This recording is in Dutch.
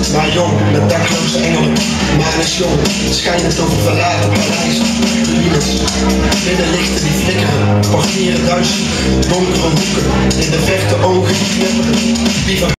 Maar jong, met dakloze engelen, maar is jong, schijnend over verlaten paleizen, ruïnes, binnenlichten die flikkeren, portieren duizend, donkere hoeken, in de verte ogen die knipperen,